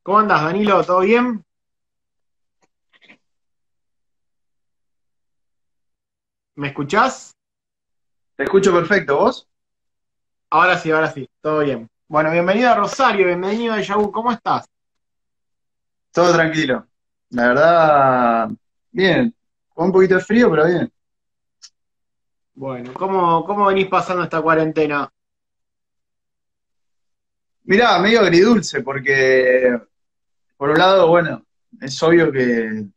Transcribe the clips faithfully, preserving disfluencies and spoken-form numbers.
¿Cómo andas, Danilo? ¿Todo bien? ¿Me escuchás? Te escucho perfecto, ¿vos? Ahora sí, ahora sí, todo bien. Bueno, bienvenido a Rosario, bienvenido a Yahoo, ¿cómo estás? Todo tranquilo. La verdad, bien. Con un poquito de frío, pero bien. Bueno, ¿cómo, cómo venís pasando esta cuarentena? Mirá, medio agridulce, porque por un lado, bueno, es obvio que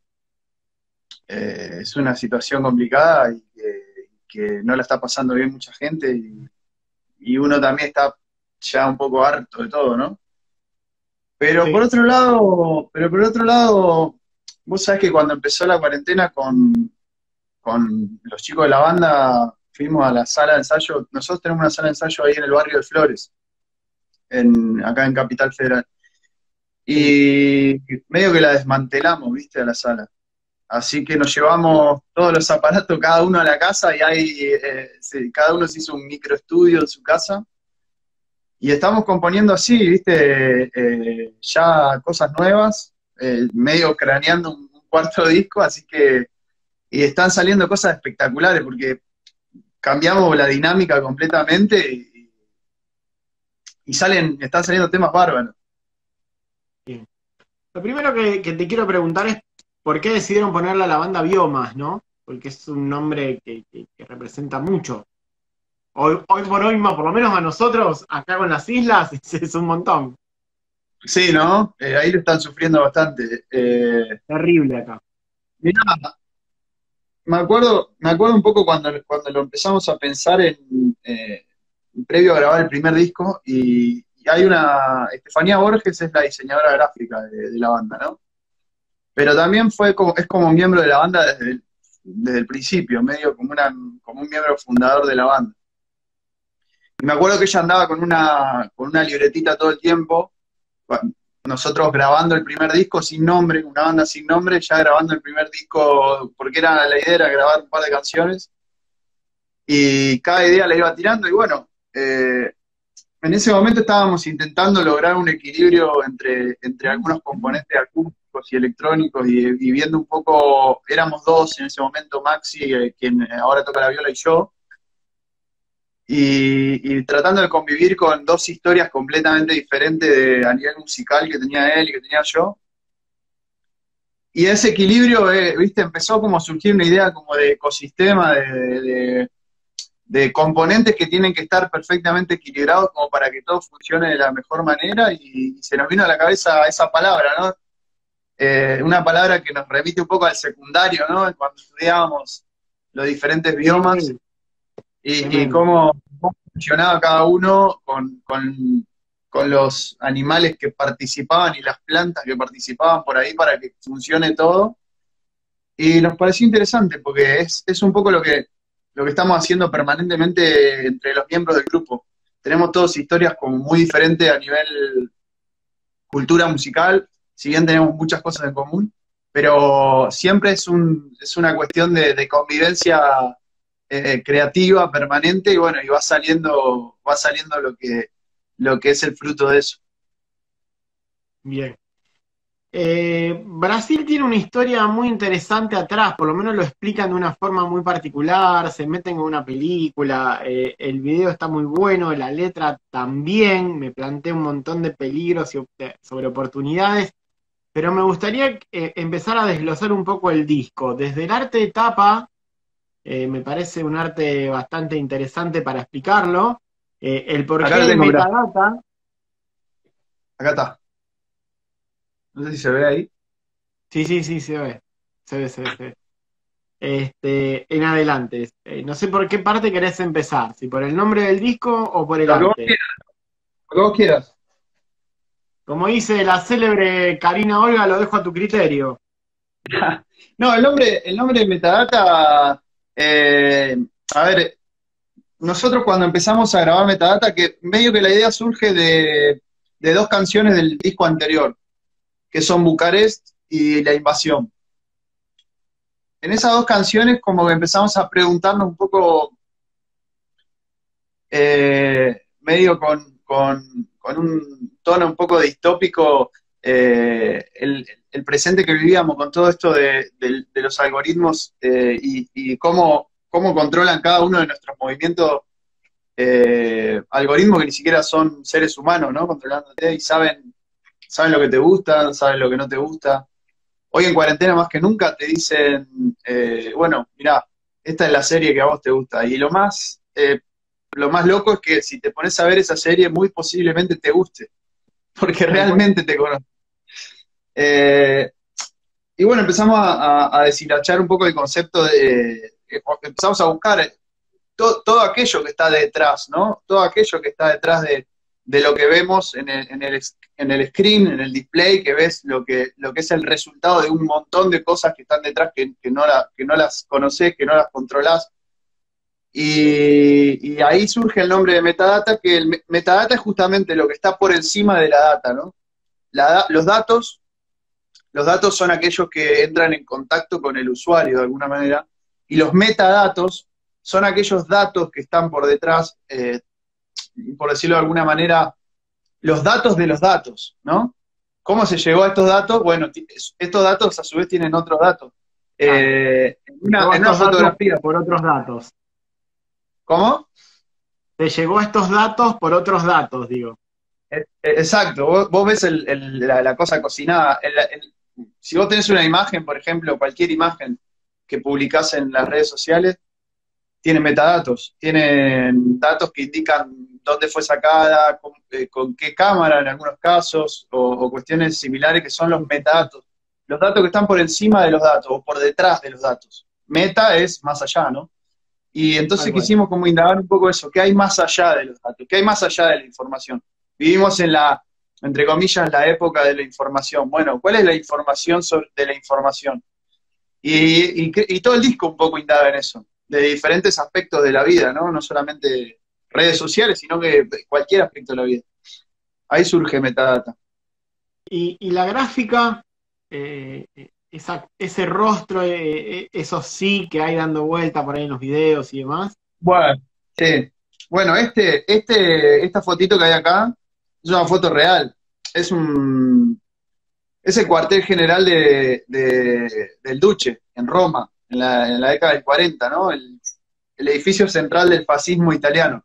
eh, es una situación complicada y que, que no la está pasando bien mucha gente y, y uno también está ya un poco harto de todo, ¿no? Pero por Sí, otro lado, pero por otro lado, vos sabés que cuando empezó la cuarentena con, con los chicos de la banda fuimos a la sala de ensayo. Nosotros tenemos una sala de ensayo ahí en el barrio de Flores, en, acá en Capital Federal. sí. Y medio que la desmantelamos, viste, a la sala. Así que nos llevamos todos los aparatos, cada uno a la casa, y hay, eh, sí, cada uno se hizo un microestudio en su casa. Y estamos componiendo así, viste, eh, ya cosas nuevas, eh, medio craneando un, un cuarto disco, así que y están saliendo cosas espectaculares, porque cambiamos la dinámica completamente y, y salen, están saliendo temas bárbaros. Bien. Lo primero que, que te quiero preguntar es ¿por qué decidieron ponerle a la banda Biomas, no? Porque es un nombre que, que- que representa mucho. Hoy, hoy por hoy, ma- por lo menos a nosotros, acá con las islas, es, es un montón. Sí, ¿no? Eh, ahí lo están sufriendo bastante. Eh, Terrible acá. mirá, me acuerdo, me acuerdo un poco cuando, cuando lo empezamos a pensar en, eh, previo a grabar el primer disco, y, y hay una, Estefanía Borges es la diseñadora gráfica de, de la banda, ¿no? Pero también fue como, es como miembro de la banda desde el, desde el principio, medio como, una, como un miembro fundador de la banda. Y me acuerdo que ella andaba con una, con una libretita todo el tiempo, nosotros grabando el primer disco sin nombre, una banda sin nombre, ya grabando el primer disco, porque era la idea era grabar un par de canciones, y cada idea la iba tirando, y bueno, eh, en ese momento estábamos intentando lograr un equilibrio entre, entre algunos componentes acústicos y electrónicos, y, y viendo un poco, éramos dos en ese momento, Maxi, eh, quien ahora toca la viola, y yo, y, y tratando de convivir con dos historias completamente diferentes de- a nivel musical que tenía él y que tenía yo. Y ese equilibrio, eh, viste, empezó como a surgir una idea como de ecosistema, de, de- de componentes que tienen que estar perfectamente equilibrados como para que todo funcione de la mejor manera, y, y se nos vino a la cabeza esa palabra, ¿no? Eh, una palabra que nos remite un poco al secundario, ¿no? Cuando estudiábamos los diferentes biomas, Sí, y, y tremendo. cómo, cómo funcionaba cada uno con, con, con los animales que participaban y las plantas que participaban por ahí para que funcione todo. Y nos pareció interesante porque es, es un poco lo que, lo que estamos haciendo permanentemente entre los miembros del grupo. Tenemos todas historias como muy diferentes a nivel cultura musical, si bien tenemos muchas cosas en común, pero siempre es, un, es una cuestión de, de convivencia eh, creativa, permanente, y bueno, y va saliendo, va saliendo lo que, lo que es el fruto de eso. Bien. Eh, Brasil tiene una historia muy interesante atrás, por lo menos lo explican de una forma muy particular, se meten en una película, eh, el video está muy bueno, la letra también, me plantea un montón de peligros y op- sobre oportunidades, pero me gustaría eh, empezar a desglosar un poco el disco. Desde el arte de tapa, eh, me parece un arte bastante interesante para explicarlo, eh, el Acá porqué lo de tengo, mirá, metadata. acá está. No sé si se ve ahí. Sí, sí, sí, se ve, se ve, se ve, se ve. Este, en adelante. Eh, no sé por qué parte querés empezar, si por el nombre del disco o por el Lo que vos arte. quieras, lo que vos quieras. Como dice la célebre Karina Olga, lo dejo a tu criterio. No, el nombre, el nombre de Metadata, eh, a ver, nosotros cuando empezamos a grabar Metadata, que medio que la idea surge de, de dos canciones del disco anterior, que son Bucarest y La Invasión. En esas dos canciones como que empezamos a preguntarnos un poco, eh, medio con, con, con un tono un poco distópico, eh, el, el presente que vivíamos con todo esto de, de- de los algoritmos eh, y, y cómo, cómo controlan cada uno de nuestros movimientos, eh, algoritmos que ni siquiera son seres humanos, ¿no? Controlándote y saben, saben lo que te gusta, saben lo que no te gusta. Hoy en cuarentena más que nunca te dicen, eh, bueno, mirá, esta es la serie que a vos te gusta. Y lo más, eh, lo más loco es que si te pones a ver esa serie, muy posiblemente te guste, porque Tal cual. realmente te conoce. Eh, y bueno, empezamos a, a- a deshilachar un poco el concepto de, eh, empezamos a buscar to- todo aquello que está detrás, ¿no? Todo aquello que está detrás de, de lo que vemos en el, en el, es- en el screen, en el display, que ves lo que, lo que es el resultado de un montón de cosas que están detrás que, que no, la- que no las conocés, que no las controlás. Y, y ahí surge el nombre de metadata, que el me- metadata es justamente lo que está por encima de la data, ¿no? La da- los datos, los datos son aquellos que entran en contacto con el usuario de alguna manera, y los metadatos son aquellos datos que están por detrás, eh, por decirlo de alguna manera, los datos de los datos, ¿no? ¿Cómo se llegó a estos datos? Bueno, ti- estos datos a su vez tienen otros datos. Claro. Eh, en Te una, llegó en una estos datos fotografía, por otros datos. ¿cómo? Te llegó estos datos por otros datos, digo. Eh, eh, Exacto, vos, vos ves el- el- la, la cosa cocinada. El- el- si vos tenés una imagen, por ejemplo, cualquier imagen que publicás en las redes sociales, tiene metadatos, tienen datos que indican dónde fue sacada, con, eh, con qué cámara en algunos casos, o, o cuestiones similares que son los metadatos. Los datos que están por encima de los datos, o por detrás de los datos. Meta es más allá, ¿no? Y Tal entonces cual. quisimos como indagar un poco eso, ¿qué hay más allá de los datos? ¿Qué hay más allá de la información? Vivimos en la, entre comillas, la época de la información. Bueno, ¿cuál es la información sobre, de la información? Y, y, y todo el disco un poco indaga en eso, de diferentes aspectos de la vida, ¿no? No solamente redes sociales, sino que cualquier aspecto de la vida. Ahí surge metadata. Y, y la gráfica, eh, esa- ese rostro, eh, eh, esos sí que hay dando vuelta por ahí en los videos y demás. Bueno, sí. Bueno, este, este, esta fotito que hay acá es una foto real. Es un, es el cuartel general de, de- del Duce, en Roma, en la, en la década del cuarenta, ¿no? El, el edificio central del fascismo italiano.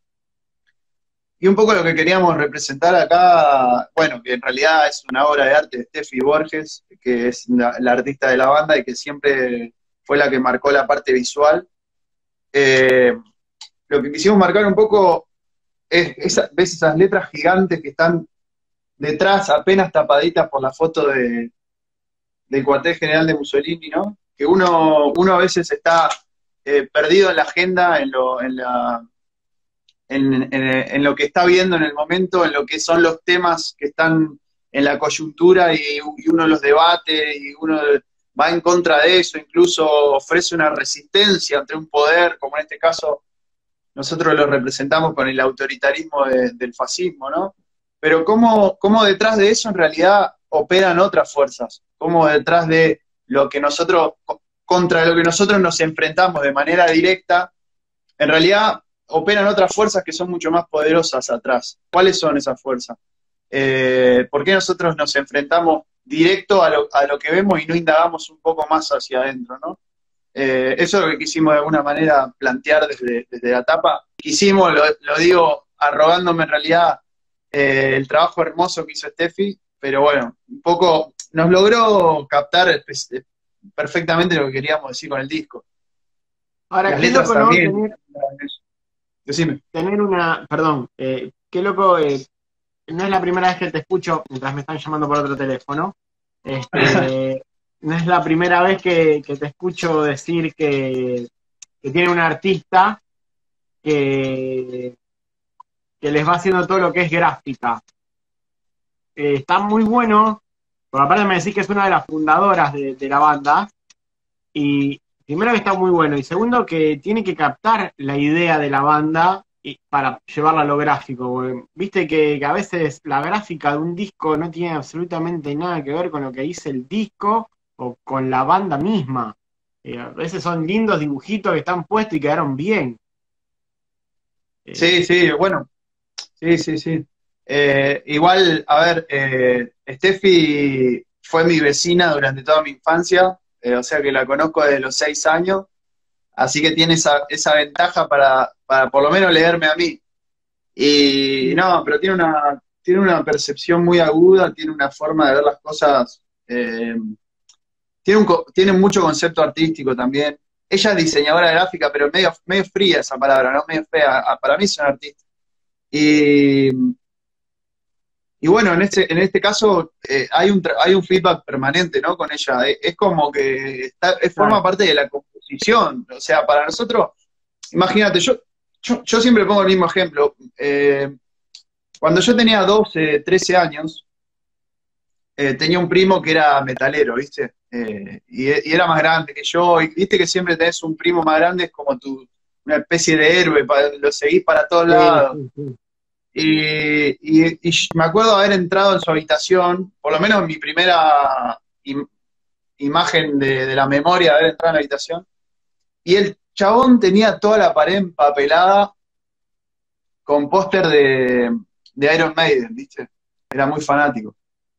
Y un poco lo que queríamos representar acá, bueno, que en realidad es una obra de arte de Steffi Borges, que es la, la artista de la banda y que siempre fue la que marcó la parte visual. Eh, lo que quisimos marcar un poco es, esa- ves esas letras gigantes que están detrás, apenas tapaditas por la foto de, del cuartel general de Mussolini, ¿no? Que uno, uno a veces está eh, perdido en la agenda, en, lo, en, la, en, en, en, lo que está viendo en el momento, en lo que son los temas que están en la coyuntura y, y uno los debate y uno va en contra de eso, incluso ofrece una resistencia ante un poder, como en este caso nosotros lo representamos con el autoritarismo de, del fascismo, ¿no? Pero cómo, cómo detrás de eso en realidad operan otras fuerzas, cómo detrás de lo que nosotros, contra lo que nosotros nos enfrentamos de manera directa, en realidad operan otras fuerzas que son mucho más poderosas atrás. ¿Cuáles son esas fuerzas? Eh, ¿Por qué nosotros nos enfrentamos directo a lo, a lo que vemos y no indagamos un poco más hacia adentro, ¿no? Eh, eso es lo que quisimos de alguna manera plantear desde, desde la tapa. Quisimos, lo, lo digo arrogándome en realidad eh, el trabajo hermoso que hizo Steffi, pero bueno, un poco nos logró captar perfectamente lo que queríamos decir con el disco. Ahora, Las qué letras loco, ¿no? también. Tener, Decime. tener una, perdón, eh, qué loco, eh, no es la primera vez que te escucho mientras me están llamando por otro teléfono. Este, no es la primera vez que, que te escucho decir que, que tiene un artista que, que les va haciendo todo lo que es gráfica. Eh, está muy bueno, porque aparte me decís que es una de las fundadoras de, de la banda, y primero que está muy bueno, y segundo que tiene que captar la idea de la banda y, para llevarla a lo gráfico. Porque viste que, que a veces la gráfica de un disco no tiene absolutamente nada que ver con lo que dice el disco o con la banda misma. Eh, a veces son lindos dibujitos que están puestos y quedaron bien. Eh, Sí, sí, bueno, sí, sí, sí. Eh, igual, a ver, eh, Steffi fue mi vecina durante toda mi infancia, eh, o sea que la conozco desde los seis años, así que tiene esa, esa ventaja para, para por lo menos leerme a mí. Y no, pero tiene una, tiene una percepción muy aguda, tiene una forma de ver las cosas, eh, tiene, un, co- tiene mucho concepto artístico también. Ella es diseñadora gráfica, pero medio, medio fría esa palabra, ¿no? Medio fea. Ah, para mí es una artista. Y, y bueno, en este, en este caso eh, hay un, tra- hay un feedback permanente, ¿no? Con ella. Es, es como que está, es- forma Claro. parte de la composición. O sea, para nosotros, imagínate, yo, yo, yo siempre pongo el mismo ejemplo. Eh, cuando yo tenía doce trece años, eh, tenía un primo que era metalero, ¿viste? Eh, y, y era más grande que yo, y viste que siempre tenés un primo más grande, es como tu, una especie de héroe, pa- lo seguís para todos Sí, lados. sí, sí. Y, y- y me acuerdo haber entrado en su habitación, por lo menos mi primera im- imagen de, de la memoria de haber entrado en la habitación, y el chabón tenía toda la pared empapelada con póster de, de Iron Maiden, ¿viste? Era muy fanático.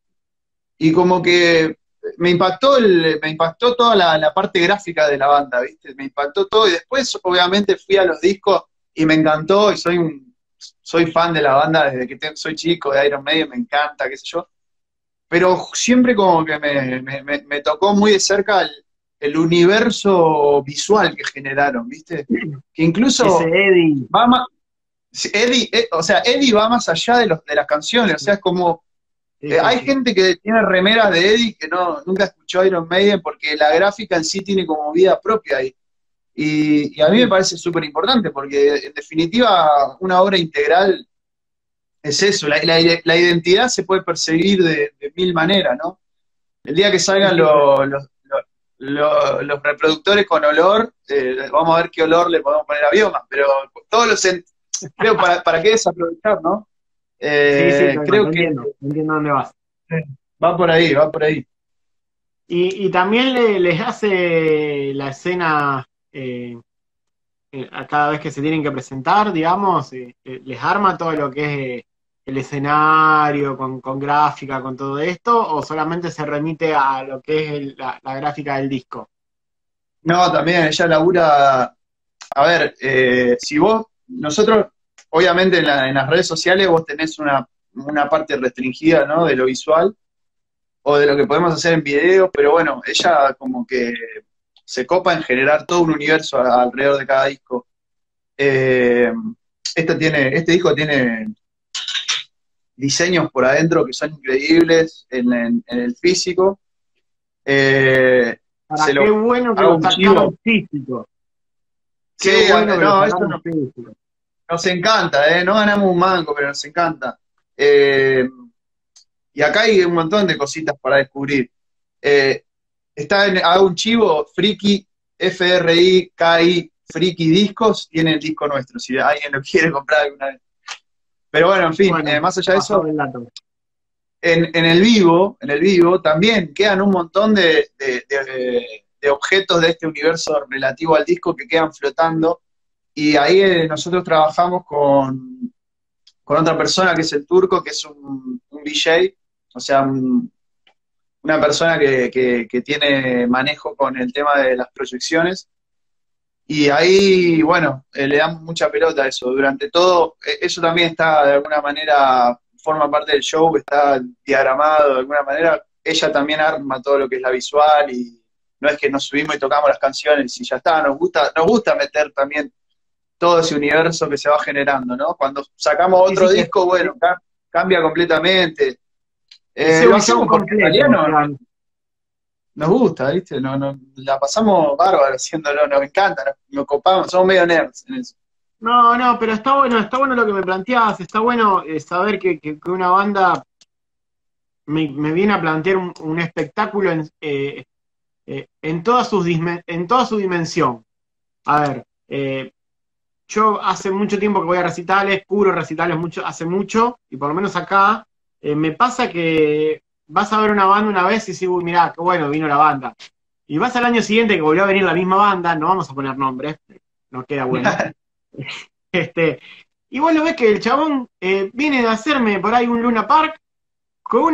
Y como que me impactó, el, me impactó toda la, la parte gráfica de la banda, ¿viste? Me impactó todo y después obviamente fui a los discos y me encantó y soy un, soy fan de la banda desde que te- soy chico, de Iron Maiden, me encanta, qué sé yo. Pero siempre como que me, me- me- me tocó muy de cerca el, el universo visual que generaron, ¿viste? Que Ese incluso Eddie. va más, Eddie, eh, o sea, Eddie va más allá de, los, de las canciones, o sea, es como Sí, eh, sí, hay sí. gente que tiene remeras de Eddie que no, nunca escuchó Iron Maiden porque la gráfica en sí tiene como vida propia ahí. Y, y a mí me Sí, parece súper importante porque en definitiva una obra integral es eso, la, la- la identidad se puede percibir de, de mil maneras, ¿no? El día que sí, salgan sí, pero- los, los, los- los- los reproductores con olor, eh, vamos a ver qué olor le podemos poner a Bioma, pero todos los, en- creo, para, para qué desaprovechar, ¿no? sí, sí, Eh, tal cual, te creo que entiendo, te entiendo dónde vas. va por ahí, va por ahí. Y, y también le- les hace la escena eh, eh, a cada vez que se tienen que presentar, digamos, eh, eh, les arma todo lo que es eh, el escenario, con, con gráfica, con todo esto, o solamente se remite a lo que es el- la, la gráfica del disco. No, también ella labura, a ver, eh, si vos, nosotros, obviamente en, la- en las redes sociales vos tenés una, una parte restringida, ¿no? De lo visual o de lo que podemos hacer en videos, pero bueno, ella como que se copa en generar todo un universo a- alrededor de cada disco. Eh, este tiene, este disco tiene diseños por adentro que son increíbles en, en- en el físico. Eh, Para se qué lo bueno que hago lo un sacaron chivo. físico. Sí, Qué bueno que lo no, esto sacaron no. físico. Nos encanta, ¿eh? No ganamos un mango, pero nos encanta. Eh, y acá hay un montón de cositas para descubrir. Eh, está en, hago un chivo, Friki, F R I K I, Friki Discos, tiene el disco nuestro, si alguien lo quiere comprar alguna vez. Pero bueno, en fin, Bueno, eh, más allá de pasado eso, el dato. en, en el vivo, en el vivo también quedan un montón de, de- de- de objetos de este universo relativo al disco que quedan flotando. Y ahí eh, nosotros trabajamos con, con otra persona que es el Turco, que es un, un V J, o sea, un- una persona que, que- que tiene manejo con el tema de las proyecciones. Y ahí, bueno, eh, le damos mucha pelota a eso. Durante todo, eh, eso también está de alguna manera, forma parte del show, está diagramado de alguna manera. Ella también arma todo lo que es la visual y no es que nos subimos y tocamos las canciones y ya está. Nos gusta, nos gusta meter también todo ese universo que se va generando, ¿no? Cuando sacamos Sí, otro sí, es, disco, bueno, es- ca- cambia completamente. Eh, ese es lo un show hacemos porque en realidad completo. O no, sea, nos gusta, ¿viste? No, no, la pasamos bárbaro haciéndolo, nos encanta, nos, nos copamos, somos medio nerds en eso. no, no, pero está bueno, está bueno lo que me planteabas, está bueno eh, saber que, que- que una banda me, me viene a plantear un, un espectáculo en, eh, eh, en, todas sus disme- en toda su dimensión. A ver, eh, yo hace mucho tiempo que voy a recitales, cubro recitales mucho, hace mucho, y por lo menos acá, eh, me pasa que vas a ver una banda una vez y decís, uy, mirá, qué bueno, vino la banda. Y vas al año siguiente que volvió a venir la misma banda, no vamos a poner nombres, no queda bueno. Este, y vos lo ves que el chabón eh, viene de hacerme por ahí un Luna Park con una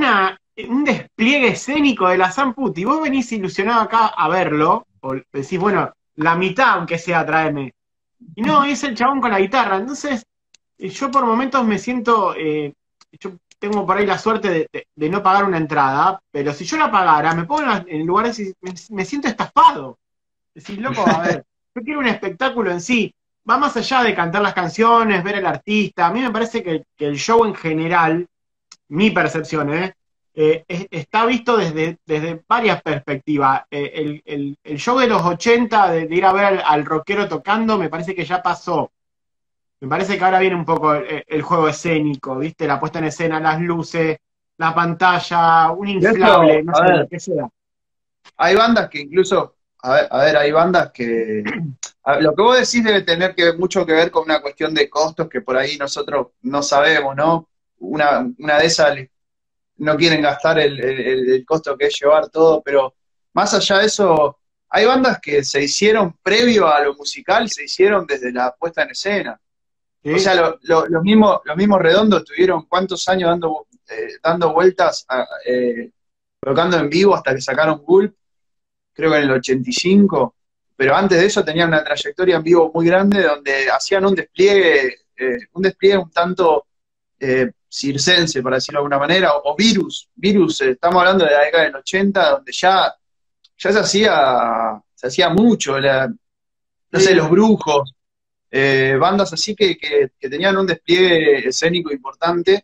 un despliegue escénico de la Sam Putti. Vos venís ilusionado acá a verlo, o decís, bueno, la mitad, aunque sea, tráeme. Y no, es el chabón con la guitarra. Entonces, yo por momentos me siento, eh, yo tengo por ahí la suerte de, de- de no pagar una entrada, pero si yo la pagara, me pongo en en lugares y me, me siento estafado. Decís, loco, a ver, yo quiero un espectáculo en sí. Va más allá de cantar las canciones, ver al artista. A mí me parece que, que el show en general, mi percepción, ¿eh? Eh, es- está visto desde, desde varias perspectivas. Eh, el, el- el show de los ochenta, de, de ir a ver al, al rockero tocando, me parece que ya pasó. Me parece que ahora viene un poco el, el juego escénico, ¿viste? La puesta en escena, las luces, la pantalla, un Y inflable, eso, no a sé, lo ver, que sea. hay bandas que incluso, a ver, a ver, hay bandas que, a ver, lo que vos decís debe tener que, mucho que ver con una cuestión de costos que por ahí nosotros no sabemos, ¿no? Una, una de esas no quieren gastar el, el- el costo que es llevar todo, pero más allá de eso, hay bandas que se hicieron previo a lo musical, se hicieron desde la puesta en escena. O ¿Sí? sea, lo- lo- los mismos, los mismos Redondos tuvieron cuántos años dando, eh, dando vueltas, a- eh, tocando en vivo hasta que sacaron Gulp, creo que en el ochenta y cinco, pero antes de eso tenían una trayectoria en vivo muy grande donde hacían un despliegue, eh, un despliegue un tanto eh, circense, para decirlo de alguna manera, o, o Virus, Virus, eh, estamos hablando de la década del ochenta, donde ya, ya se hacía, se hacía mucho, la- no sé, Sí. Los Brujos, eh, bandas así que, que- que tenían un despliegue escénico importante,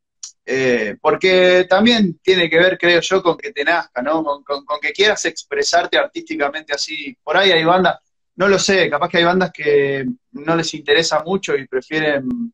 eh, porque también tiene que ver, creo yo, con que te nazca, ¿no? Con, con- con que quieras expresarte artísticamente así. Por ahí hay bandas, no lo sé, capaz que hay bandas que no les interesa mucho y prefieren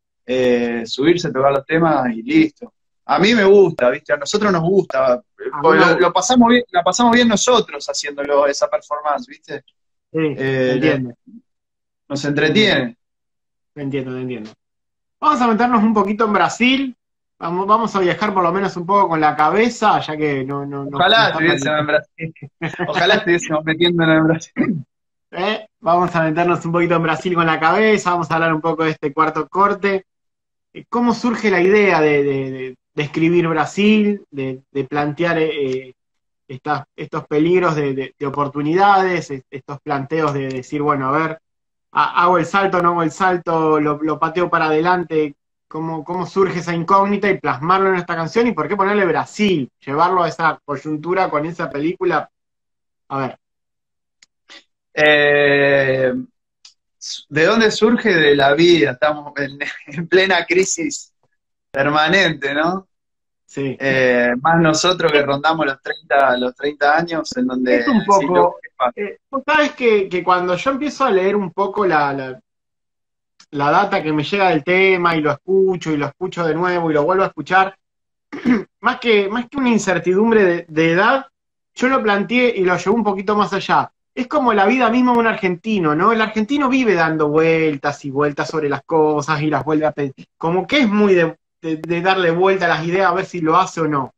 eh, subirse, tocar los temas y listo. A mí me gusta, ¿viste? A nosotros nos gusta, eh, A mí porque me lo, gusta. lo pasamos bien, la pasamos bien nosotros haciéndolo, esa performance, ¿viste? Sí, te Eh, entiendo, nos te entiendo, entretiene. te entiendo, te entiendo. Vamos a meternos un poquito en Brasil. Vamos, vamos a viajar por lo menos un poco con la cabeza, ya que no, no, no, no Ojalá está estuviésemos en permitido. Brasil, ojalá estuviésemos metiéndonos en Brasil. ¿Eh? Vamos a meternos un poquito en Brasil con la cabeza, vamos a hablar un poco de este cuarto corte. Eh, ¿Cómo surge la idea de, de- de- de escribir Brasil, de, de plantear eh, estas- estos peligros de, de- de oportunidades, est- estos planteos de decir, bueno, a ver, ha- hago el salto, no hago el salto, lo, lo pateo para adelante, cómo, cómo surge esa incógnita y plasmarlo en esta canción y por qué ponerle Brasil, llevarlo a esa coyuntura con esa película. A ver, Eh, ¿De dónde surge? De la vida, estamos en, en plena crisis permanente, ¿no? sí. Eh, más nosotros que rondamos los treinta los treinta años, en donde Es un decís, loco, poco, ¿qué pasa? eh, vos sabés que, que cuando yo empiezo a leer un poco la, la, la data que me llega del tema y lo escucho y lo escucho de nuevo y lo vuelvo a escuchar, más que, más que una incertidumbre de, de edad, yo lo planteé y lo llevé un poquito más allá. Es como la vida misma de un argentino, ¿no? El argentino vive dando vueltas y vueltas sobre las cosas y las vuelve a pensar. Como que es muy de, de, de darle vuelta a las ideas a ver si lo hace o no.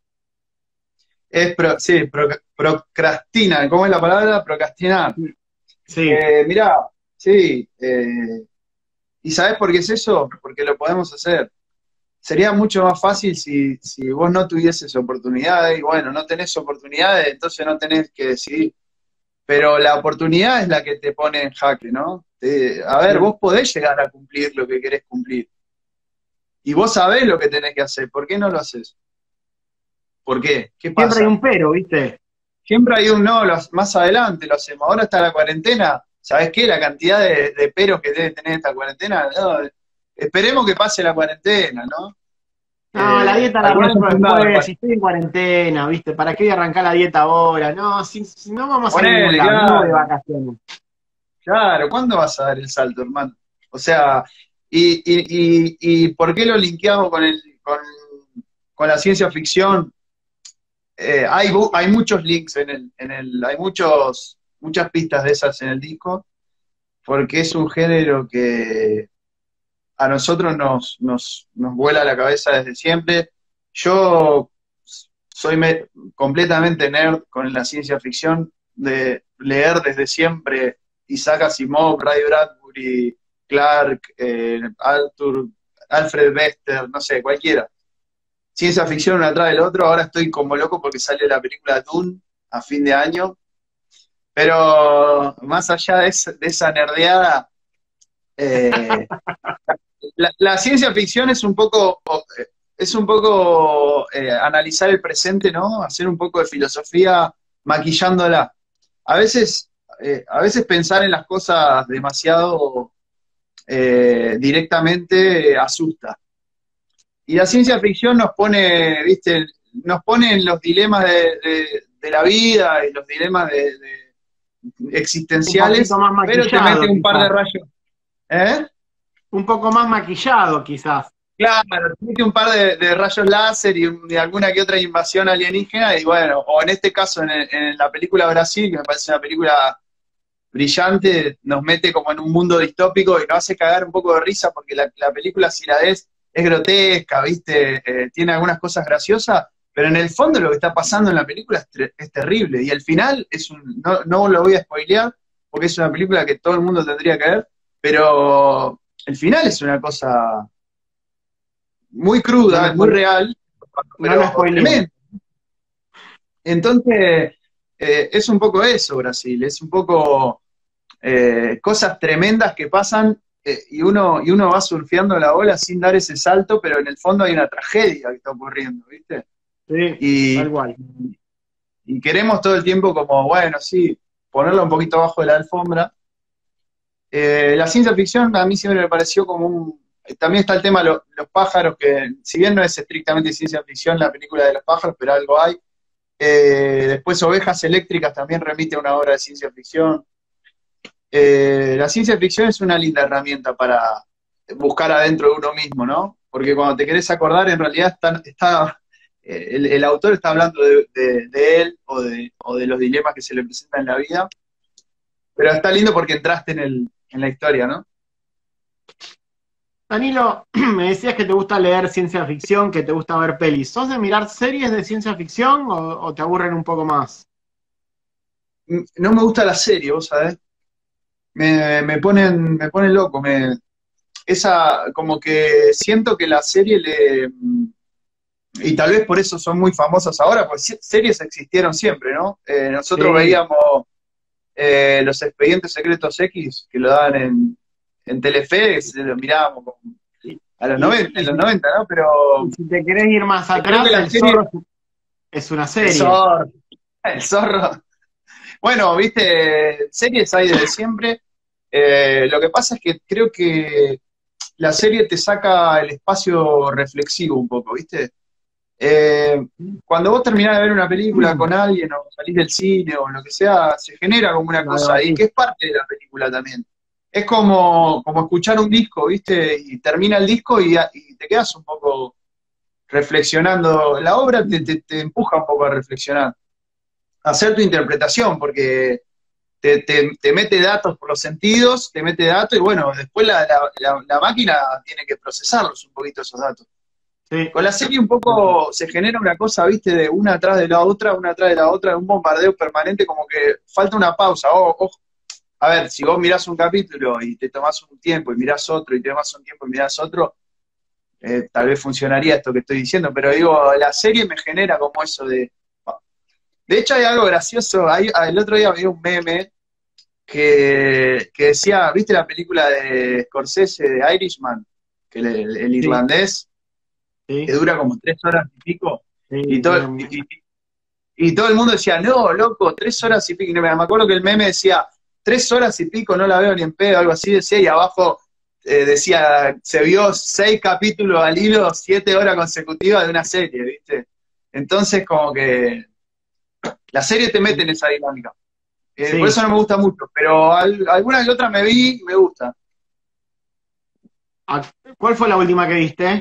Es pro- sí, pro- procrastina, ¿cómo es la palabra? Procrastinar. Sí, Eh, mirá, sí, eh, ¿y sabés por qué es eso? Porque lo podemos hacer. Sería mucho más fácil si, si vos no tuvieses oportunidades, y bueno, no tenés oportunidades, entonces no tenés que decidir. Pero la oportunidad es la que te pone en jaque, ¿no? Te- a ver, sí. vos podés llegar a cumplir lo que querés cumplir. Y vos sabés lo que tenés que hacer. ¿Por qué no lo haces? ¿Por qué? ¿Qué Siempre hay pasa? un pero, ¿viste? Siempre hay un no, lo- más adelante lo hacemos. Ahora está la cuarentena. ¿Sabés qué? La cantidad de, de peros que debe tener esta cuarentena. No, esperemos que pase la cuarentena, ¿no? No, la Eh, dieta la algunos han arranco fundado. después, si estoy en cuarentena, ¿viste? ¿Para qué voy a arrancar la dieta ahora? No, si, si no vamos a ningún Ponele, lado, no de claro, vacaciones. claro. ¿Cuándo vas a dar el salto, hermano? O sea, ¿y, y, y, y por qué lo linkeamos con, el, con, con la ciencia ficción? Eh, hay, bu- hay muchos links en el, en el, hay muchos, muchas pistas de esas en el disco, porque es un género que a nosotros nos, nos, nos vuela la cabeza desde siempre. Yo soy me- completamente nerd con la ciencia ficción, de leer desde siempre Isaac Asimov, Ray Bradbury, Clark, eh, Arthur, Alfred Bester, no sé, cualquiera. ciencia ficción una atrás del otro. Ahora estoy como loco porque sale la película Dune a fin de año. Pero más allá de, esa, de esa nerdeada, eh, la, la, ciencia ficción es un poco, es un poco eh, analizar el presente, ¿no? Hacer un poco de filosofía maquillándola. A veces, eh, a veces pensar en las cosas demasiado eh, directamente eh, asusta. Y la ciencia ficción nos pone, viste, nos pone en los dilemas de, de, de la vida y los dilemas de, de existenciales, un más pero te mete un quizás. par de rayos. ¿Eh? Un poco más maquillado, quizás. Claro, te mete un par de, de rayos láser y, un, y alguna que otra invasión alienígena, y bueno, o en este caso, en, el, en la película Brasil, que me parece una película brillante, nos mete como en un mundo distópico y nos hace cagar un poco de risa, porque la, la película, si la ves, es grotesca, ¿viste? Eh, tiene algunas cosas graciosas, pero en el fondo lo que está pasando en la película es, es terrible. Y el final es un, no, no lo voy a spoilear, porque es una película que todo el mundo tendría que ver, pero el final es una cosa muy cruda, no muy real, pero no tremenda. Entonces, eh, es un poco eso, Brasil, es un poco eh, cosas tremendas que pasan eh, y, uno, y uno va surfeando la ola sin dar ese salto, pero en el fondo hay una tragedia que está ocurriendo, ¿viste? Sí, y, tal cual. Y queremos todo el tiempo como, bueno, sí, ponerlo un poquito abajo de la alfombra. Eh, la ciencia ficción a mí siempre me pareció como un... También está el tema de los, los pájaros, que si bien no es estrictamente ciencia ficción la película de los pájaros, pero algo hay. Eh, después Ovejas Eléctricas también remite a una obra de ciencia ficción. Eh, la ciencia ficción es una linda herramienta para buscar adentro de uno mismo, ¿no? Porque cuando te querés acordar, en realidad está, está eh, el, el autor está hablando de, de, de él o de, o de los dilemas que se le presentan en la vida, pero está lindo porque entraste en, el, en la historia, ¿no? Danilo, me decías que te gusta leer ciencia ficción, que te gusta ver pelis. ¿Sos de mirar series de ciencia ficción o, o te aburren un poco más? No me gusta la serie, vos sabés. Me, me ponen, me ponen loco, me, esa, como que siento que la serie le, y tal vez por eso son muy famosas ahora, pues series existieron siempre, ¿no? Eh, nosotros sí. veíamos eh, los Expedientes Secretos X, que lo daban en, en Telefe, lo mirábamos a los noventa, en los noventa, ¿no? Pero si te querés ir más atrás, el serie, Zorro es una serie. El Zorro, el Zorro. Bueno, viste, series hay desde siempre. Eh, lo que pasa es que creo que la serie te saca el espacio reflexivo un poco, ¿viste? Eh, cuando vos terminás de ver una película con alguien o salís del cine o lo que sea, se genera como una cosa ahí, que es parte de la película también. Es como, como escuchar un disco, ¿viste? Y termina el disco y, y te quedas un poco reflexionando. La obra te, te, te empuja un poco a reflexionar, a hacer tu interpretación, porque te, te, te mete datos por los sentidos, te mete datos y bueno, después la, la, la, la máquina tiene que procesarlos un poquito esos datos. Sí. Con la serie un poco se genera una cosa, viste, de una atrás de la otra, una atrás de la otra, un bombardeo permanente, como que falta una pausa. Oh, oh. A ver, si vos mirás un capítulo y te tomás un tiempo y mirás otro y te tomás un tiempo y mirás otro, eh, tal vez funcionaría esto que estoy diciendo, pero digo, la serie me genera como eso de... De hecho hay algo gracioso, hay, el otro día vi un meme que, que decía, ¿viste la película de Scorsese, de Irishman? Que el, el, el irlandés... Sí. Que dura como tres horas y pico, sí, y, todo, y, y, y todo el mundo decía, no, loco, tres horas y pico, y me acuerdo que el meme decía, tres horas y pico, no la veo ni en pedo, algo así decía, y abajo eh, decía, se vio seis capítulos al hilo, siete horas consecutivas de una serie, ¿viste? Entonces como que la serie te mete en esa dinámica, eh, sí. Por eso no me gusta mucho, pero al, alguna que otra me vi y me gusta. ¿Cuál fue la última que viste?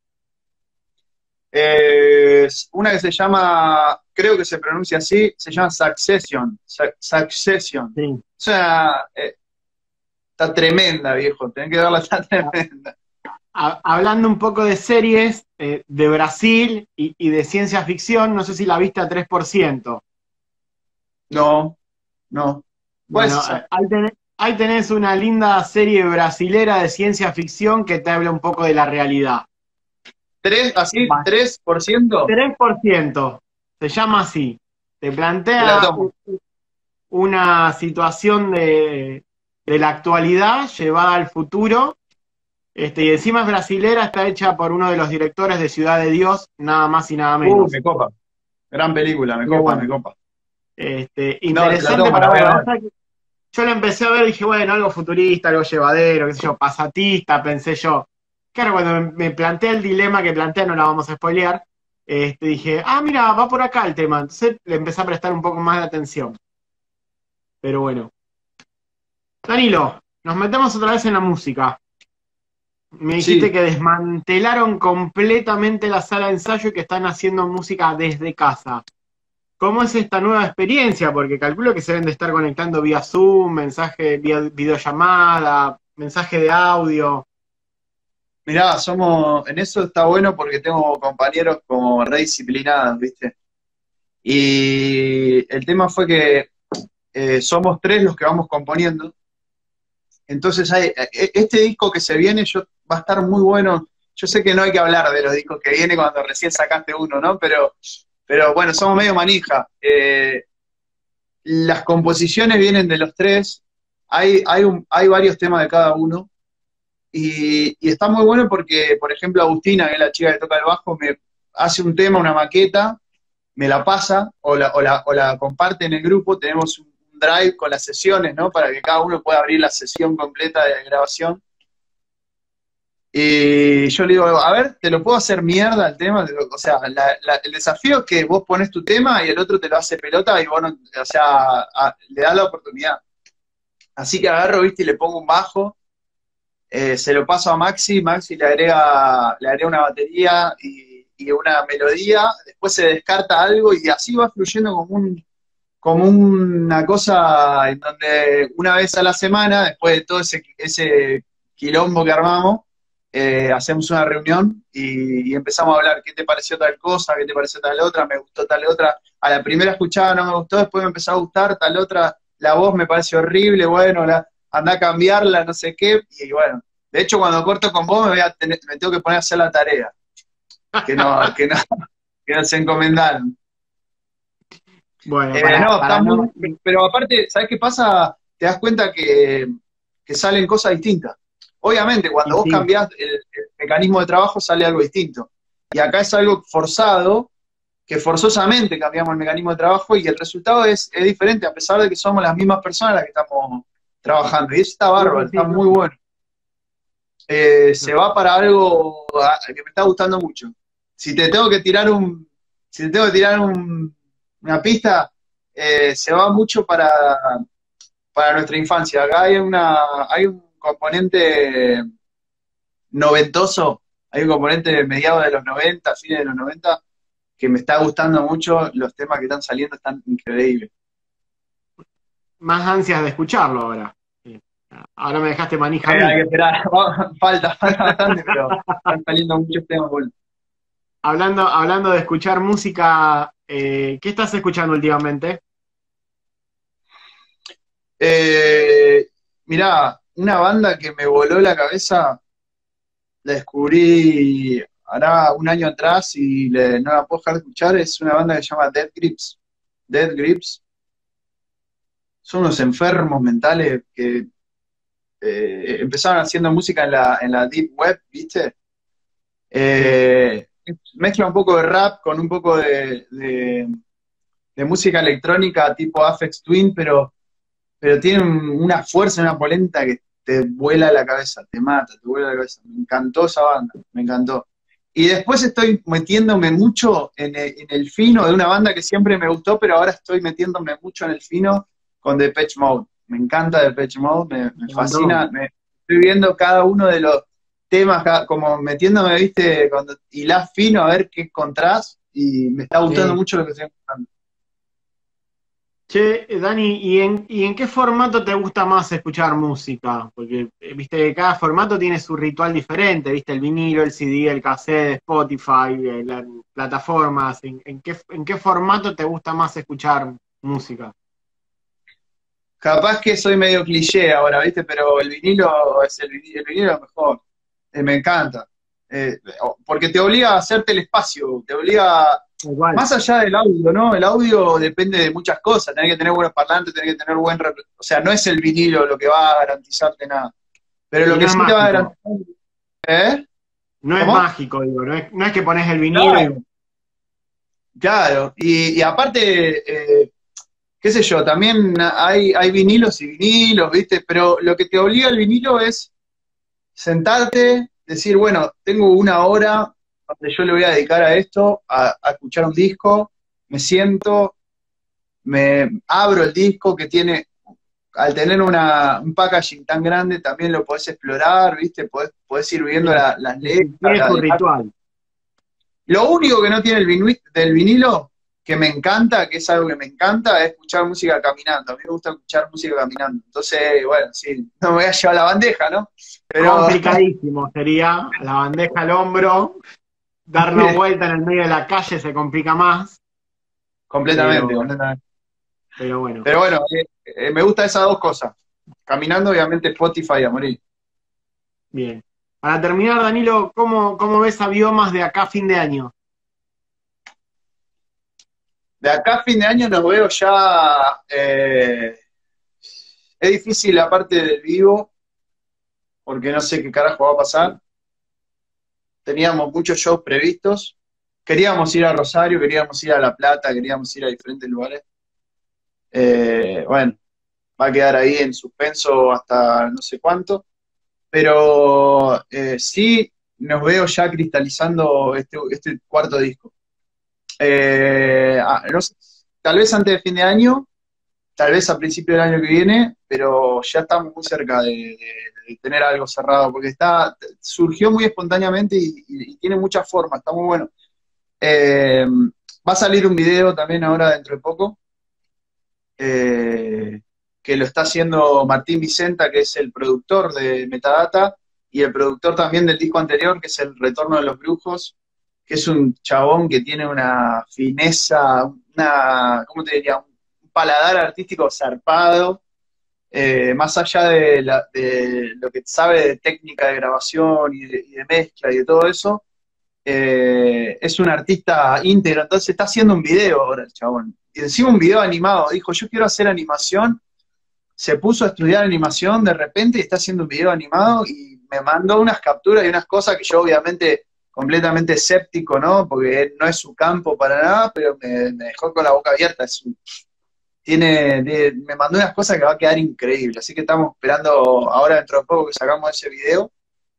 Eh, una que se llama, creo que se pronuncia así, se llama Succession. Succession. Sí. O sea, eh, está tremenda, viejo, tenés que verla, está tremenda. Hablando un poco de series eh, de Brasil y, y de ciencia ficción, no sé si la viste a tres por ciento. No, no. Bueno, ahí tenés, ahí tenés una linda serie brasilera de ciencia ficción que te habla un poco de la realidad. ¿Tres, así, Más tres por ciento? tres por ciento. Se llama así. Te Te la plantea tomo. una situación de, de la actualidad llevada al futuro. Este, y encima es brasilera, está hecha por uno de los directores de Ciudad de Dios, nada más y nada Uh, menos. me copa. Gran película, me Así que copa, me bueno, copa. este, No, te la interesante tomo, la para voy ver. a O ver. sea que yo la empecé a ver y dije, bueno, algo futurista, algo llevadero, qué sé yo, pasatista, pensé yo. Claro, cuando me, me planteé el dilema que plantea, no la vamos a spoilear, este, dije, ah, mira, va por acá el tema. Entonces le empecé a prestar un poco más de atención. Pero bueno. Danilo, nos metemos otra vez en la música. Me dijiste Sí, que desmantelaron completamente la sala de ensayo y que están haciendo música desde casa. ¿Cómo es esta nueva experiencia? Porque calculo que se deben de estar conectando vía Zoom, mensaje vía videollamada, mensaje de audio. mirá, somos, en eso está bueno porque tengo compañeros como re disciplinados, ¿viste? Y el tema fue que eh, somos tres los que vamos componiendo. Entonces, hay, e- este disco que se viene yo, va a estar muy bueno. Yo sé que no hay que hablar de los discos que viene cuando recién sacaste uno, ¿no? Pero, pero bueno, somos medio manija. Eh, las composiciones vienen de los tres. Hay, hay, un- hay varios temas de cada uno. Y, y está muy bueno porque, por ejemplo, Agustina, que es la chica que toca el bajo, me hace un tema, una maqueta, me la pasa o la, o la, o la comparte en el grupo. Tenemos un drive con las sesiones, ¿no? Para que cada uno pueda abrir la sesión completa de grabación. Y yo le digo, a ver, te lo puedo hacer mierda el tema. O sea, la- la- el desafío es que vos pones tu tema y el otro te lo hace pelota y vos no, o sea, a- le das la oportunidad. Así que agarro, viste, y le pongo un bajo, eh, se lo paso a Maxi, Maxi le agrega, le agrega una batería y, y una melodía, después se descarta algo y así va fluyendo como un, como una cosa en donde una vez a la semana, después de todo ese, ese quilombo que armamos, eh, hacemos una reunión y, y empezamos a hablar, ¿qué te pareció tal cosa? ¿Qué te pareció tal otra? ¿Me gustó tal otra? A la primera escuchada no me gustó, después me empezó a gustar tal otra, la voz me pareció horrible, bueno, la, anda a cambiarla, no sé qué, y bueno, de hecho cuando corto con vos me, voy a tener- me tengo que poner a hacer la tarea, que no, que no, que nos encomendaron. Bueno, Eh, para, no, está para no. muy, pero aparte, ¿sabes qué pasa? Te das cuenta que, que salen cosas distintas. Obviamente, Y cuando vos sí, cambiás el, el mecanismo de trabajo sale algo distinto. Y acá es algo forzado, que forzosamente cambiamos el mecanismo de trabajo y el resultado es, es diferente, a pesar de que somos las mismas personas las que estamos trabajando. Y eso está sí, bárbaro, sí, está sí, muy no. bueno. Eh, se No. va para algo ah, que me está gustando mucho. Si te tengo que tirar un, si te tengo que tirar un- una pista, eh, se va mucho para, para nuestra infancia. Acá hay una, hay un componente noventoso, hay un componente de mediados de los noventa, fines de los noventa, que me está gustando mucho. Los temas que están saliendo están increíbles. Más ansias de escucharlo ahora. Sí. Ahora me dejaste manija a Eh, hay mí. que esperar, falta, falta bastante, pero están saliendo muchos temas buenos. Hablando, hablando de escuchar música, eh, ¿qué estás escuchando últimamente? Eh, mirá, una banda que me voló la cabeza, la descubrí hará un año atrás y le- no la puedo dejar de escuchar, es una banda que se llama Dead Grips. Dead Grips son unos enfermos mentales que eh, empezaron haciendo música en la, en la Deep Web, ¿viste? Sí. Eh, mezcla un poco de rap con un poco de, de- de música electrónica tipo Aphex Twin, pero pero tiene un- una fuerza, una polenta que te vuela la cabeza, te mata, te vuela la cabeza. Me encantó esa banda, me encantó. Y después estoy metiéndome mucho en el, en el fino de una banda que siempre me gustó, pero ahora estoy metiéndome mucho en el fino con Depeche Mode. Me encanta Depeche Mode, me, me Me encantó. fascina. Me, estoy viendo cada uno de los temas, cada- como metiéndome, viste, cuando hilás fino a ver qué encontrás, y me está gustando Sí. mucho lo que estoy escuchando. Che, Dani, ¿y en, y en qué formato te gusta más escuchar música? Porque, eh, viste, cada formato tiene su ritual diferente, viste, el vinilo, el C D, el cassette, Spotify, eh, las plataformas. ¿En, en qué, en qué formato te gusta más escuchar música? Capaz que soy medio cliché ahora, ¿viste? Pero el vinilo es el vinilo, el vinilo es lo mejor. Eh, me encanta. Eh, porque te obliga a hacerte el espacio, te obliga, Igual. más allá del audio, ¿no? El audio depende de muchas cosas, tenés que tener buenos parlantes, tenés que tener buen... rep- O sea, no es el vinilo lo que va a garantizarte nada, pero lo Y no que es sí te va a mágico. garantizar... ¿Eh? No es ¿Cómo? mágico, digo. No es, no es que pones el vinilo y. Claro, claro. Y, y aparte, eh, qué sé yo, también hay, hay vinilos y vinilos, ¿viste? Pero lo que te obliga el vinilo es sentarte, decir, bueno, tengo una hora donde yo le voy a dedicar a esto, a, a escuchar un disco, me siento, me abro el disco que tiene, al tener una, un packaging tan grande, también lo podés explorar, ¿viste? Podés, podés ir viendo Sí, la- las sí, sí, letras, tiene la- su el arte. ritual. Lo único que no tiene el vinu- del vinilo, que me encanta, que es algo que me encanta, es escuchar música caminando. A mí me gusta escuchar música caminando. Entonces, bueno, sí, no me voy a llevar la bandeja, ¿no? Pero Complicadísimo sería la bandeja al hombro, darnos vuelta en el medio de la calle se complica más, completamente, pero, completamente. pero bueno, Pero bueno, eh, eh, me gustan esas dos cosas. Caminando, obviamente, Spotify a morir. bien. Para terminar, Danilo, ¿cómo, cómo ves a Biomas de acá a fin de año? De acá a fin de año nos veo ya. eh, es difícil la parte del vivo, porque no sé qué carajo va a pasar. Teníamos muchos shows previstos. Queríamos ir a Rosario, queríamos ir a La Plata, queríamos ir a diferentes lugares. Eh, bueno, va a quedar ahí en suspenso hasta no sé cuánto. Pero eh, sí nos veo ya cristalizando este, este cuarto disco. Eh, ah, no sé, tal vez antes de fin de año, tal vez a principio del año que viene, pero ya estamos muy cerca de, de- de tener algo cerrado, porque está, surgió muy espontáneamente y, y- y tiene mucha forma, está muy bueno. Eh, Va a salir un video también ahora dentro de poco, eh, que lo está haciendo Martín Vicenta, que es el productor de Metadata, y el productor también del disco anterior, que es El Retorno de los Brujos, que es un chabón que tiene una fineza, una, ¿cómo te diría? Un paladar artístico zarpado, eh, más allá de, la- de lo que sabe de técnica de grabación y de, y de mezcla y de todo eso, eh, es un artista íntegro, entonces está haciendo un video ahora el chabón. Y encima un video animado, dijo, yo quiero hacer animación, se puso a estudiar animación de repente y está haciendo un video animado y me mandó unas capturas y unas cosas que yo obviamente completamente escéptico, ¿no? Porque no es su campo para nada, pero me, me dejó con la boca abierta. Es un- tiene, de- me mandó unas cosas que va a quedar increíble, así que estamos esperando ahora dentro de poco que sacamos ese video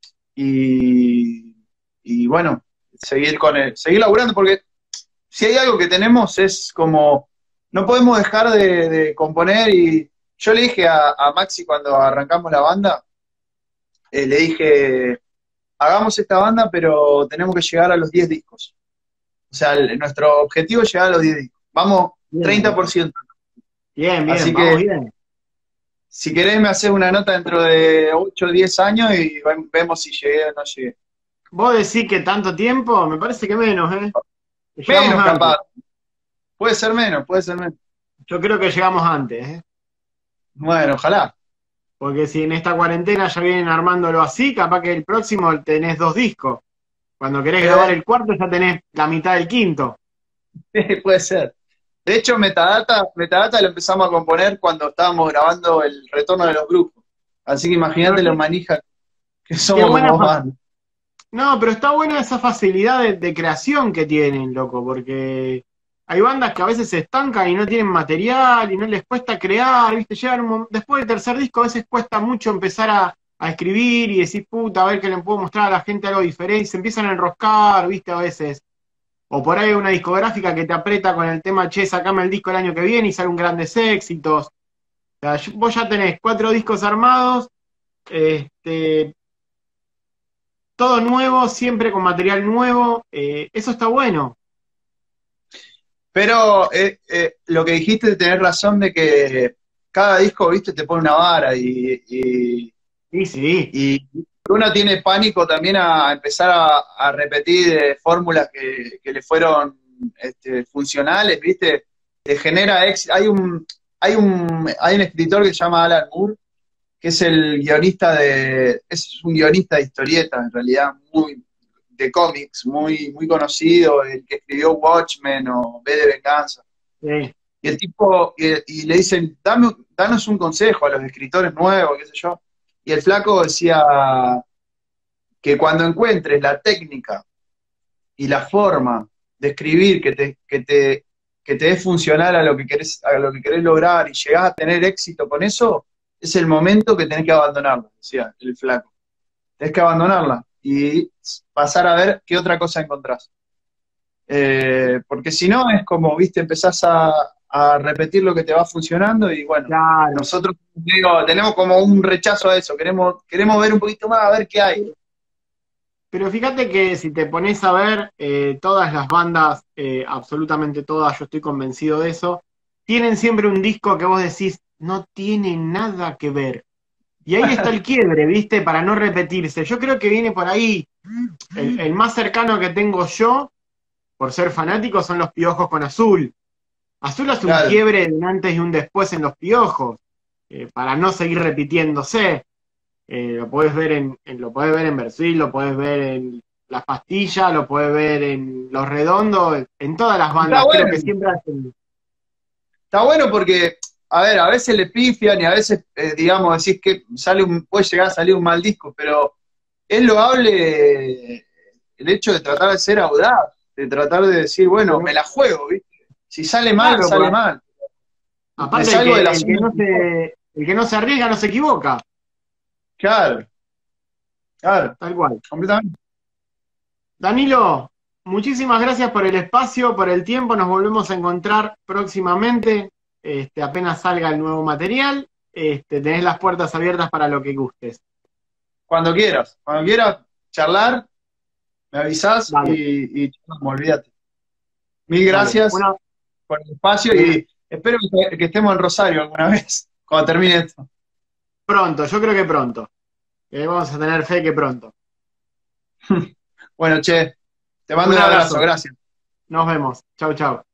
y, y bueno, seguir con el, seguir laburando, porque si hay algo que tenemos es como, no podemos dejar de, de componer y yo le dije a, a Maxi cuando arrancamos la banda, eh, le dije, hagamos esta banda, pero tenemos que llegar a los diez discos. O sea, el- nuestro objetivo es llegar a los diez discos. Vamos Bien, treinta por ciento. bien, bien, Así vamos que bien. si querés me haces una nota dentro de ocho o diez años y ve- vemos si llegué o no llegué. ¿Vos decís que tanto tiempo? Me parece que menos, ¿eh? Que llegamos Menos antes. capaz, puede ser menos, puede ser menos. Yo creo que llegamos antes, ¿eh? Bueno, ojalá. Porque si en esta cuarentena ya vienen armándolo así, capaz que el próximo tenés dos discos. Cuando querés grabar Eh, el cuarto ya tenés la mitad del quinto. puede ser. De hecho, Metadata, Metadata lo empezamos a componer cuando estábamos grabando el retorno de los grupos. Así que Pero imagínate lo qué, manija que qué somos buena como fa- banda. No, pero está buena esa facilidad de, de creación que tienen, loco, porque hay bandas que a veces se estancan y no tienen material y no les cuesta crear, ¿viste? Llegan un mom- después del tercer disco a veces cuesta mucho empezar a, a escribir y decir, puta, a ver que le puedo mostrar a la gente algo diferente, y se empiezan a enroscar, ¿viste? A veces. O por ahí hay una discográfica que te aprieta con el tema, che, sacame el disco el año que viene y salen grandes éxitos. O sea, yo- vos ya tenés cuatro discos armados, este, todo nuevo, siempre con material nuevo, eh, eso está bueno. Pero eh, eh, lo que dijiste de tener razón de que cada disco, viste, te pone una vara y, y, Sí, sí, y uno tiene pánico también a empezar a, a repetir eh, fórmulas que, que le fueron este, funcionales, viste. Te genera ex, hay un, hay un, hay un escritor que se llama Alan Moore, que es el guionista de, es un guionista de historietas, en realidad, muy, de cómics, muy, muy conocido, el que escribió Watchmen o V de Venganza. Sí. Y el tipo, y, y le dicen, Dame, danos un consejo a los escritores nuevos, qué sé yo. Y el flaco decía que cuando encuentres la técnica y la forma de escribir que te, que te, que te es funcional a lo que querés, a lo que querés lograr y llegás a tener éxito con eso, es el momento que tenés que abandonarla, decía el flaco. Tenés que abandonarla y pasar a ver qué otra cosa encontrás. Eh, porque si no, es como, viste, empezás a, a repetir lo que te va funcionando y bueno, Claro. nosotros digo, tenemos como un rechazo a eso, queremos, queremos ver un poquito más, a ver qué hay. Pero fíjate que si te pones a ver, eh, todas las bandas, eh, absolutamente todas, yo estoy convencido de eso, tienen siempre un disco que vos decís, no tiene nada que ver. Y ahí está el quiebre, ¿viste? Para no repetirse. Yo creo que viene por ahí. El, el más cercano que tengo yo, por ser fanático, son los Piojos con Azul. Azul hace un Claro, quiebre de un antes y un después en los Piojos, eh, para no seguir repitiéndose. Eh, lo podés ver en, en- lo podés ver en Bersuit, lo podés ver en Las Pastillas, lo podés ver en Los Redondos, en todas las está bandas, creo que bueno, siempre hacen. está bueno porque, a ver, a veces le pifian y a veces, eh, digamos, decís que sale un, puede llegar a salir un mal disco, pero es loable el hecho de tratar de ser audaz, de tratar de decir, bueno, me Pero, la juego, ¿viste? Si sale mal, claro, sale pues, mal. Me aparte el salgo de que, la el que zona de no confort. se, el que no se arriesga no se equivoca, Claro, claro, tal cual. completamente. Danilo, muchísimas gracias por el espacio, por el tiempo, nos volvemos a encontrar próximamente, este, apenas salga el nuevo material, este, tenés las puertas abiertas para lo que gustes. Cuando quieras, cuando quieras charlar, me avisás Dale, y, y no, olvídate. Mil dale. gracias Una, por el espacio de- y espero que, que estemos en Rosario alguna vez, cuando termine esto. pronto, yo creo que pronto. Eh, vamos a tener fe que pronto. Bueno, che, te mando Un un abrazo, abrazo. gracias. Nos vemos. Chau, chau.